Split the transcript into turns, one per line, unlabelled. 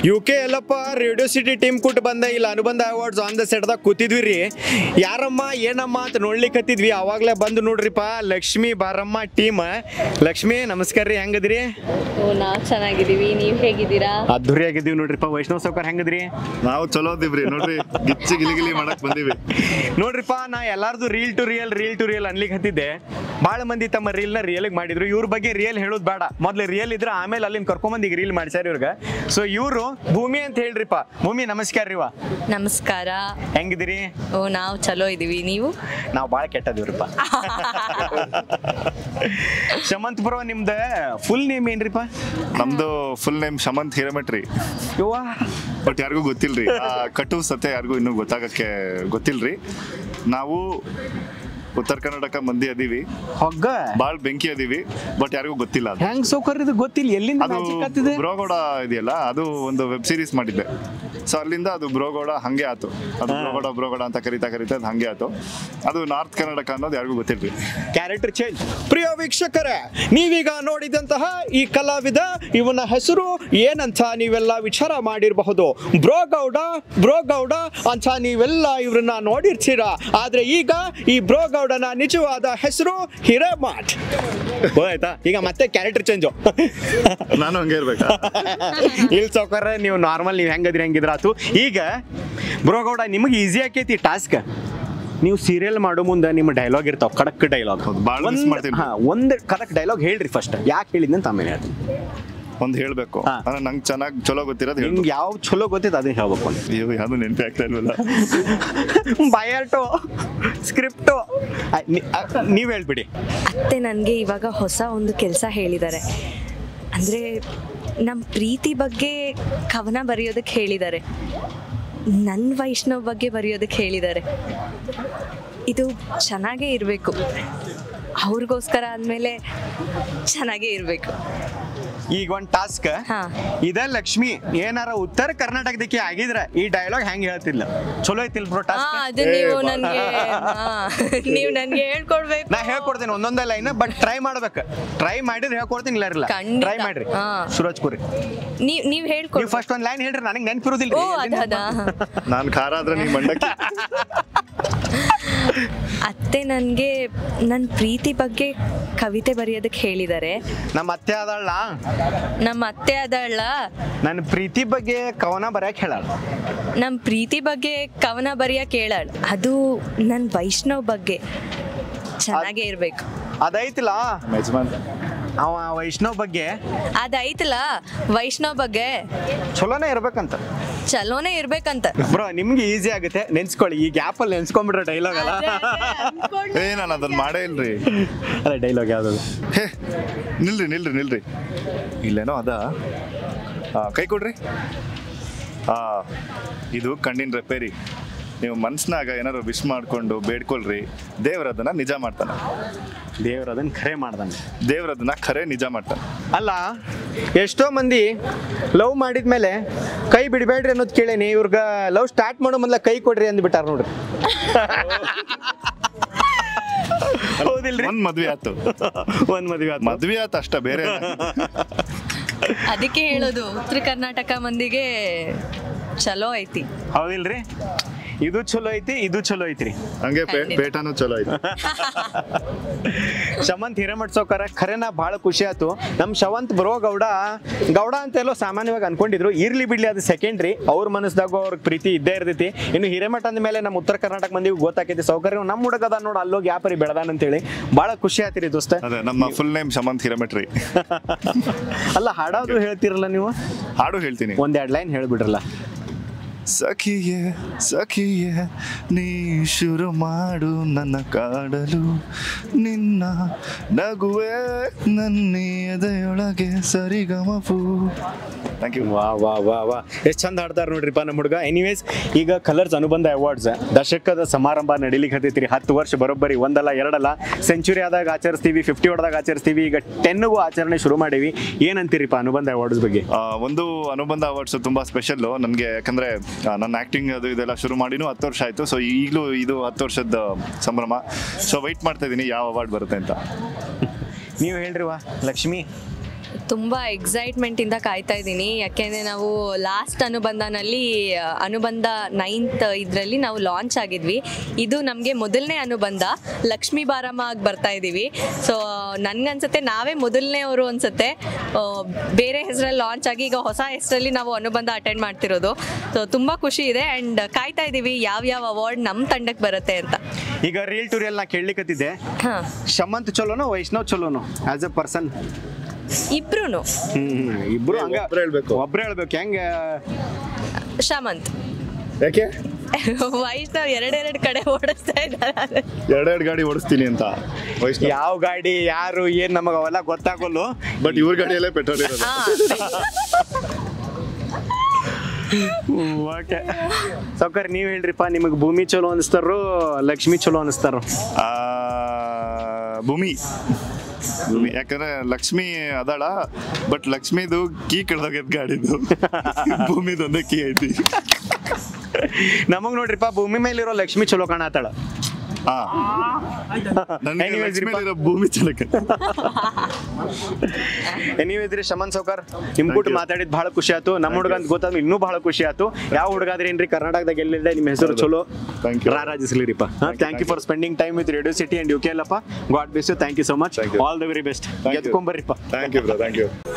UK ಎಲ್ಲಪ್ಪ radio city team ಕುಟ್ ಬಂದ ಇಲ್ಲ ಅನುಬಂಧ ಅವಾರ್ಡ್ಸ್ ಆನ್ ದ ಸೆಟ್ದಾಗ ಕೂತಿದ್ವಿ ರೀ. ಯಾರಮ್ಮ ಏನಮ್ಮ ಅಂತ ನೋಡ್ಲಿಕ್ಕತ್ತಿದ್ವಿ. ಅವಾಗಲೇ ಬಂದು ನೋಡ್ರಿಪ್ಪ ಲಕ್ಷ್ಮಿ ಬಾರಮ್ಮ ಟೀಮ್. ಲಕ್ಷ್ಮಿ ನಮಸ್ಕಾರ ರೀ, ಹೆಂಗದ್ರಿ?
ನಾವು ಚೆನ್ನಾಗಿದ್ದೀವಿ, ನೀವು ಹೇಗಿದ್ದೀರಾ?
ಅದ್ದೂರಿ ಆಗಿದ್ದೀವಿ ನೋಡ್ರಿಪ್ಪ. ವೈಷ್ಣವ್ ಸೌಕರ್ ಹೆಂಗದ್ರಿ?
ನಾವು ಚಲೋ ಇದ್ದೀವ್ರಿ ನೋಡ್ರಿ, ಗಿಚ್ಚಿ ಗಿಲಿಗಿಲಿ ಮಾಡಕ್ ಬಂದಿವಿ
ನೋಡ್ರಿಪ್ಪ. ನಾ ಎಲ್ಲಾರ್ದು ರೀಲ್ ಟು ರಿಯಲ್ ಅನ್ಲಿಕ್ಕೆ ಹತ್ತಿದ್ದೆ. ಭಾಳ ಮಂದಿ ತಮ್ಮ ರೀಲ್ನ ರಿಯಲ್ಗೆ ಮಾಡಿದ್ರು. ಇವ್ರ ಬಗ್ಗೆ ರಿಯಲ್ ಹೇಳೋದು ಬೇಡ, ಮೊದ್ಲು ರಿಯಲ್ ಇದ್ರೆ ಆಮೇಲೆ ಅಲ್ಲಿಂದ ಕರ್ಕೊಂಬಂದು ಈಗ ರೀಲ್ ಮಾಡ್ಸ್ಯಾರ ಇವ್ರಿಗೆ. ಸೊ ಇವರು ಭೂಮಿ ಅಂತ ಹೇಳ್ರಿಪ್ಪ. ಭೂಮಿ ನಮಸ್ಕಾರ ರೀ.
ನಮಸ್ಕಾರ,
ಹೆಂಗಿದಿರಿ?
ನಾವು ಚಲೋ ಇದೀವಿ, ನೀವು?
ನಾವು ಭಾಳ ಕೆಟ್ಟದಿವ್ರಿಪ್ಪ. ಶಮಂತ್ ಬ್ರೋ, ನಿಮ್ದ ಫುಲ್ ನೇಮ್ ಏನ್ರಿಪ್ಪ?
ನಮ್ದು ಫುಲ್ ನೇಮ್ ಶಮಂತ್ ಹಿರೇಮಠ್ರಿ. ಬಟ್ ಯಾರಿಗೂ ಗೊತ್ತಿಲ್ರಿ, ಕಟು ಸತ್ಯ ಯಾರಿಗೂ ಇನ್ನೂ ಗೊತ್ತಿಲ್ರಿ. ನಾವು ಉತ್ತರ ಕರ್ನಾಟಕ ಮಂದಿ ಅದೀವಿ,
ಹೊಗ್ಗ
ಬಾಳ್ ಬೆಂಕಿ ಅದೀವಿ, ಬಟ್ ಯಾರಿಗೂ ಗೊತ್ತಿಲ್ಲ.
ಹೆಂಗ್ ಸೌಕರ್ ಇದು ಗೊತ್ತಿಲ್ಲ. ಎಲ್ಲಿಂದ
ಅದು ಬ್ರೋಗೌಡ ಇದೆಯಲ್ಲ, ಅದು ಒಂದು ವೆಬ್ ಸೀರೀಸ್ ಮಾಡಿದ್ದೆ. ಸೊ ಅಲ್ಲಿಂದ ಅದು ಬ್ರೋಗೌಡ ಹಂಗೆ ಆತು. ಅದು ಬ್ರೋಗೌಡ ಅಂತ ಕರಿತಾ ಅದು ಹಂಗೆ ಆತು. ಅದು ನಾರ್ತ್ ಕರ್ನಾಟಕ ಅನ್ನೋದು ಯಾರಿಗೂ ಗೊತ್ತಿಲ್ರಿ.
Character change. ಪ್ರಿಯ ವೀಕ್ಷಕರೇ, ನೀವೀಗ ನೋಡಿದಂತಹ ಈ ಕಲಾವಿದ, ಇವನ ಹೆಸರು ಏನಂತ ನೀವೆಲ್ಲ ವಿಚಾರ ಮಾಡಿರಬಹುದು. ಬ್ರೋಗೌಡ ಅಂತ ನೀವೆಲ್ಲ ಇವ್ರನ್ನ ನೋಡಿರ್ತೀರಾ. ಆದ್ರೆ ಈಗ ಈ ಬ್ರೋಗೌಡನ ನಿಜವಾದ ಹೆಸರು ಹಿರೇಮಠ್. ಹೋಯ್ತಾ? ಈಗ ಮತ್ತೆ ಕ್ಯಾರೆಕ್ಟರ್ ಚೇಂಜು.
ನಾನು ಹಂಗೆ ಇರ್ಬೇಕಾ?
ಇಲ್ಲಿ ಸೌಕರ್ಯ ನೀವು ನಾರ್ಮಲ್ ನೀವು ಹೆಂಗಿದ್ರ ಆತು. ಈಗ ಬ್ರೋಗೌಡ, ನಿಮಗೆ ಈಸಿ ಆಕೈತಿ ಟಾಸ್ಕ್. ನೀವು ಸೀರಿಯಲ್ ಮಾಡೋ ಮುಂದೆ ನಿಮ್ಮ ಡೈಲಾಗ್ ಇರ್ತಾವ, ಖಡಕ್ ಡೈಲಾಗ್. ಒಂದು ಖಡಕ್ ಡೈಲಾಗ್ ಹೇಳ್ರಿ ಫಸ್ಟ್. ಯಾಕೆ ಹೇಳಿದ್ನಿ ಅಂತ ಆಮೇಲೆ ಹೇಳ್ತೀನಿ.
ಒಂದು ಹೇಳ್ಬೇಕು, ನಂಗೆ ಚೆನ್ನಾಗಿ ಚಲೋ ಗೊತ್ತಿರೋದು.
ನಿಮ್ಗೆ ಯಾವ ಚಲೋ ಗೊತ್ತಿದ್ದು ಅದನ್ನ ಹೇಳ್ಬೇಕು.
ಯಾವುದು ನೆನಪಿ ಆಗ್ತಾ ಇಲ್ವಲ್ಲ.
ಬಯಾಟೋ ಸ್ಕ್ರಿಪ್ಟು ನೀವು ಹೇಳ್ಬಿಡಿ.
ಅತ್ತೆ ನನಗೆ ಇವಾಗ ಹೊಸ ಒಂದು ಕೆಲಸ ಹೇಳಿದ್ದಾರೆ. ಅಂದರೆ ನಮ್ಮ ಪ್ರೀತಿ ಬಗ್ಗೆ ಕವನ ಬರೆಯೋದಕ್ಕೆ ಹೇಳಿದ್ದಾರೆ, ನನ್ನ ವೈಷ್ಣವ್ ಬಗ್ಗೆ ಬರೆಯೋದಕ್ಕೆ ಹೇಳಿದ್ದಾರೆ. ಇದು ಚೆನ್ನಾಗೇ ಇರಬೇಕು, ಅವ್ರಿಗೋಸ್ಕರ ಅಂದಮೇಲೆ ಚೆನ್ನಾಗೇ ಇರಬೇಕು.
ಈಗ ಒಂದು ಟಾಸ್ಕ್ ಇದ. ಲಕ್ಷ್ಮಿ ಏನಾರ ಉತ್ತರ ಕರ್ನಾಟಕದಕ್ಕೆ ಆಗಿದ್ರೆ ಈ ಡೈಲಾಗ್ ಹೆಂಗ್ ಹೇಳ್ತಿಲ್ಲ? ಚಲೋ ಐತಿಲ್ ಬ್ರೋ ಟಾಸ್ಕ್?
ಅದು ನೀವು ನನಗೆ ಹೇಳ್ಕೊಡ್ಬೇಕು.
ನಾ ಹೇಳ್ಕೊಡ್ತೀನಿ ಒಂದೊಂದೇ ಲೈನ್, ಬಟ್ ಟ್ರೈ ಮಾಡ್ಬೇಕು. ಟ್ರೈ ಮಾಡಿದ್ರೆ ಹೇಳ್ಕೊಡ್ತೀನಿ, ಇಲ್ಲ ಇರಲ್ಲ. ಟ್ರೈ ಮಾಡ್ರಿ. ಸುರಜ್ ಕುರಿ,
ನೀವು ಹೇಳ್ಕೊಡಿ.
ಫಸ್ಟ್ ಒಂದು ಲೈನ್ ಹೇಳ್ರಿ, ನನಗೆ ನೆನಪಿರೋದಿಲ್ಲ.
ನಾನು ಖಾರ ಆದ್ರೆ ನೀವು ಮಂಡಕ್ಕಿ.
ಅತ್ತೆ ನನಗೆ ನನ್ನ ಪ್ರೀತಿ ಬಗ್ಗೆ ಕವಿತೆ ಬರೆಯೋದಕ್ಕೆ ಹೇಳಿದ್ದಾರೆ.
ನಮ್ಮ ಅತ್ತೆ
ಅದಳ
ನನ್ನ ಪ್ರೀತಿ ಬಗ್ಗೆ ಕವನ ಬರೆಯಕ್ಕೆ ಹೇಳಾಳ.
ನಮ್ಮ ಪ್ರೀತಿ ಬಗ್ಗೆ ಕವನ ಬರೆಯಕ್ಕೆ ಹೇಳಾಳ. ಅದು ನನ್ನ ವೈಷ್ಣವ್ ಬಗ್ಗೆ ಚೆನ್ನಾಗೇ ಇರಬೇಕು.
ಅದೈತಿಲ್ಲ ಅವ ವೈಷ್ಣವ್ ಬಗ್ಗೆ,
ಅದೈತಲ್ಲ ವೈಷ್ಣವ್ ಬಗ್ಗೆ
ಚಲೋನೇ ಇರ್ಬೇಕಂತ.
ಬ್ರೋ
ನಿಮ್ಗೆ ಈಸಿ ಆಗುತ್ತೆ, ನೆನ್ಸ್ಕೊಳ್ಳಿ. ಈ ಗ್ಯಾಪ್ ಅಲ್ಲಿ ನೆನ್ಸ್ಕೊಂಡ್ಬಿಟ್ರೆ ಡೈಲಾಗ್ ಅಲ್ಲ.
ನಾನು ಅದನ್ನ ಮಾಡೇ ಇಲ್ರಿ.
ಅದೇ ಡೈಲಾಗ್ ಯಾವ್ದು?
ಹೇ ನಿಲ್ರಿ ಇಲ್ಲೇನೋ ಅದ. ಕೈ ಕೊಡ್ರಿ. ಇದು ಕಣ್ಣಿನ ರಿಪೇರಿ. ನೀವು ಮನ್ಸ್ನಾಗ ಏನಾರು ವಿಶ್ ಮಾಡ್ಕೊಂಡು ಬೇಡ್ಕೊಳ್ರಿ, ದೇವ್ರದನ್ನ ನಿಜ ಮಾಡ್ತಾನೆ. ದೇವ್ರದನ್ನ ಖರೆ ನಿಜ ಮಾಡ್ತಾನೆ.
ಅಲ್ಲ, ಎಷ್ಟೋ ಮಂದಿ ಲವ್ ಮಾಡಿದ್ಮೇಲೆ ಕೈ ಬಿಡಬೇಡ್ರಿ ಅನ್ನೋದು ಕೇಳೇನಿ. ಇವ್ರಗ ಲವ್ ಸ್ಟಾರ್ಟ್ ಮಾಡೋ ಮೊದಲ ಕೈ ಕೊಡ್ರಿ ಅಂದ್ಬಿಟ್ಟಾರ ನೋಡ್ರಿ.
ಹೌದಿಲ್ರಿ? ಒಂದ್ ಮದ್ವೆ ಆತು ಅಷ್ಟ, ಬೇರೆ.
ಅದಕ್ಕೆ ಹೇಳೋದು ಉತ್ತರ ಕರ್ನಾಟಕ ಮಂದಿಗೆ ಚಲೋ ಐತಿ.
ಹೌದಿಲ್ರಿ? ಇದು ಚಲೋ ಐತ್ರಿ.
ಹಂಗೆ ಪೇಟನೂ ಚಲೋ ಐತಿ.
ಶಮಂತ್ ಹಿರೇಮಠ್ ಸೌಕರ ಖರೇನ ಬಹಳ ಖುಷಿ ಆಯ್ತು. ನಮ್ ಶವಂತ್ ಬ್ರೋ ಗೌಡ ಅಂತ ಎಲ್ಲೋ ಸಾಮಾನ್ಯವಾಗಿ ಅನ್ಕೊಂಡಿದ್ರು. ಇರ್ಲಿ ಬಿಡ್ಲಿ, ಅದು ಸೆಕೆಂಡ್ರಿ. ಅವ್ರ ಮನಸ್ದಾಗ ಅವ್ರಿಗೆ ಪ್ರೀತಿ ಇದ್ದೇ ಇರ್ತೈತಿ. ಇನ್ನು ಹಿರೇಮಠ ಅಂದ ಮೇಲೆ ನಮ್ಮ ಉತ್ತರ ಕರ್ನಾಟಕ ಮಂದಿಗೆ ಗೊತ್ತಾಕೈತಿ ಸೌಕರ್ಯ ನಮ್ಮ ಹುಡುಗದ ನೋಡ ಅಲ್ಲೋಗಿ ಯಾಪರಿ ಬೆಳೆದಾನ ಅಂತೇಳಿ ಬಹಳ ಖುಷಿ ಆಯ್ತಿರಿ ದೋಸ್ತ.
ನಮ್ಮ ಫುಲ್ ನೇಮ್ ಶಮಂತ್ ಹಿರೇಮಠ್ರಿ.
ಅಲ್ಲ, ಹಾಡಾದ್ರು ಹೇಳ್ತಿರಲ್ಲ ನೀವು?
ಹಾಡು ಹೇಳ್ತೀನಿ,
ಒಂದೆರಡು ಲೈನ್ ಹೇಳ್ಬಿಡ್ರಲ್ಲ.
ಸಖಿಯೇ ನೀ ಶುರು ಮಾಡು ನನ್ನ ಕಾಡಲು, ನಿನ್ನ ನಗುವೆ ನನ್ನ ಎದೆಯೊಳಗೆ ಸರಿಗಮಪು. Thank you.
ವಾ ಎಷ್ಟು ಚಂದ ಹಾಡ್ತಾರ ನೋಡ್ರಿಪ್ಪ ನಮ್ಮ ಹುಡುಗ. ಎನಿವೇಸ್, ಈಗ ಕಲರ್ಸ್ ಅನುಬಂಧ ಅವಾರ್ಡ್ಸ್ ದಶಕದ ಸಮಾರಂಭ ನಡೀಲಿಕ್ಕೆ ಹತ್ತೈತ್ರಿ. 10 ವರ್ಷ ಬರೋಬ್ಬರಿ, ಒಂದಲ್ಲ ಎರಡಲ್ಲ. ಸೆಂಚುರಿ ಆದಾಗ ಆಚರಿಸ್ತೀವಿ, 50 ಹೊಡೆದಾಗ ಆಚರಿಸ್ತೀವಿ. ಈಗ 10ಗೂ ಆಚರಣೆ ಶುರು ಮಾಡೀವಿ. ಏನಂತೀರಿಪ್ಪ ಅನುಬಂಧ ಅವಾರ್ಡ್ಸ್ ಬಗ್ಗೆ?
ಒಂದು ಅನುಬಂಧ ಅವಾರ್ಡ್ಸ್ ತುಂಬಾ ಸ್ಪೆಷಲ್ ನನಗೆ, ಯಾಕಂದ್ರೆ ನನ್ನ ಆಕ್ಟಿಂಗ್ ಇದೆಲ್ಲ ಶುರು ಮಾಡಿನೂ 10 ವರ್ಷ ಆಯ್ತು. ಸೊ ಈಗಲೂ ಇದು 10 ವರ್ಷದ ಸಂಭ್ರಮ. ಸೊ ವೈಟ್ ಮಾಡ್ತಾ ಇದ್ದೀನಿ ಯಾವ ಅವಾರ್ಡ್ ಬರುತ್ತೆ ಅಂತ.
ನೀವು ಹೇಳ್ರಿವಾ ಲಕ್ಷ್ಮಿ.
ತುಂಬ ಎಕ್ಸೈಟ್ಮೆಂಟಿಂದ ಕಾಯ್ತಾ ಇದ್ದೀನಿ, ಯಾಕೆಂದರೆ ನಾವು ಲಾಸ್ಟ್ ಅನುಬಂಧ 9th ಇದರಲ್ಲಿ ನಾವು ಲಾಂಚ್ ಆಗಿದ್ವಿ. ಇದು ನಮಗೆ ಮೊದಲನೇ ಅನುಬಂಧ, ಲಕ್ಷ್ಮೀ ಬಾರಮ್ಮ ಆಗಿ ಬರ್ತಾ ಇದ್ದೀವಿ. ಸೊ ನನಗನ್ಸುತ್ತೆ ನಾವೇ ಮೊದಲನೇವರು ಅನ್ಸುತ್ತೆ ಬೇರೆ ಹೆಸರಲ್ಲಿ ಲಾಂಚ್ ಆಗಿ ಈಗ ಹೊಸ ಹೆಸರಲ್ಲಿ ನಾವು ಅನುಬಂಧ ಅಟೆಂಡ್ ಮಾಡ್ತಿರೋದು. ಸೊ ತುಂಬ ಖುಷಿ ಇದೆ ಆ್ಯಂಡ್ ಕಾಯ್ತಾ ಇದ್ದೀವಿ ಯಾವ್ಯಾವ ಅವಾರ್ಡ್ ನಮ್ಮ ತಂಡಕ್ಕೆ ಬರುತ್ತೆ ಅಂತ.
ಈಗ ರೀಲ್ ಟು ರಿಯಲ್ ನಾ ಕೇಳಲಿಕ್ಕತ್ತಿದ್ದೆ,
ಹಾಂ,
ಶಮಂತ್ ಚಲೋನೋ ವೈಷ್ಣವ್ ಚಲೋನೋ ಆಸ್ ಎ ಪರ್ಸನ್?
ಇಬ್ರು
ಇಬ್ರು ಹಂಗ
ಒಬ್ರೇ ಹೇಳ್ಬೇಕು.
ಒಬ್ರೇ ಹೇಳ್ಬೇಕು. ಹೆಂಗೆ?
ಶಮಂತ್.
ಯಾಕೆ
ವೈಷ್ಣವ್ ಎರಡೆರಡು ಕಡೆ ಓಡಿಸ್ತಾ ಇದ್ದಾರೆ.
ಎರಡೆರಡು ಗಾಡಿ ಓಡಿಸ್ತೀನಿ ಅಂತ ವೈಷ್ಣವ್.
ಯಾವ ಗಾಡಿ ಯಾರು ಏನ್ ನಮಗ ಅವೆಲ್ಲ ಗೊತ್ತಾಗಲ್ಲ.
ಬಟ್ ಇವ್ರ ಗಾಡಿಯಲ್ಲೇ ಪೆಟ್ರೋಲ್ ಇರೋದು.
ಓಕೆ ಸೌಕರ್, ನೀವ್ ಹೇಳ್ರಿಪ್ಪ, ನಿಮಗೆ ಭೂಮಿ ಚಲೋ ಅನಿಸ್ತಾರೋ ಲಕ್ಷ್ಮಿ ಚಲೋ ಅನಿಸ್ತಾರೋ?
ಭೂಮಿ. ಯಾಕಂದ್ರೆ ಲಕ್ಷ್ಮಿ ಅದಾಳ, ಬಟ್ ಲಕ್ಷ್ಮಿದು ಕೀ ಕಳ್ದೋಗ್ಯದ ಗಾಡಿದು. ಭೂಮಿದೊಂದೇ ಕೀ ಐತಿ.
ನಮಗ್ ನೋಡ್ರಿಪ್ಪ, ಭೂಮಿ ಮೇಲಿರೋ ಲಕ್ಷ್ಮಿ ಚಲೋ ಕಾಣತ್ತಾಳ.
ಭೂಮಿ ಚಲಕ.
ನೀವಿದ್ರಿ ಶಮನ್ ಸೌಕರ್, ನಿಮ್ ಕೂಟ ಮಾತಾಡಿದ್ ಬಹಳ ಖುಷಿ ಆಯ್ತು. ನಮ್ಮ ಹುಡುಗ ಅಂತ ಗೊತ್ತಾದ್ರು ಇನ್ನೂ ಬಹಳ ಖುಷಿ ಆಯ್ತು. ಯಾವ ಹುಡುಗಾದ್ರಿ ಏನ್ರಿ ಕರ್ನಾಟಕದಾಗ ಎಲ್ಲಿದೆ ನಿಮ್ಮ ಹೆಸರು ಚಲೋ ರಾರಾಜಿಸ್ಲಿರಿಪ್ಪ. Thank you for spending time with radio city and UK ಅಲ್ಲಪ್ಪ. God bless you. Thank you so much. All the very best. ಎತ್ಕೊಂಬರ್ರಿಪ್ಪ.
Thank you.